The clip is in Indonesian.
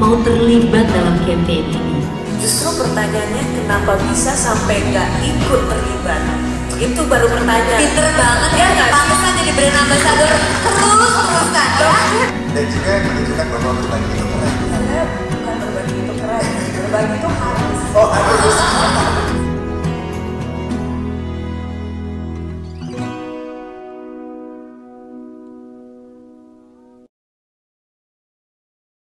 mau terlibat dalam campaign ini? Justru pertanyaannya kenapa bisa sampai nggak ikut terlibat? Itu baru pertanyaan. Pinter banget ya, pantesan jadi brand ambassador terus-terusan ya. Dan juga yang menunjukkan bahwa berbagi itu keren. Saya bukan berbagi itu keren, berbagi itu harus. Oh, harus.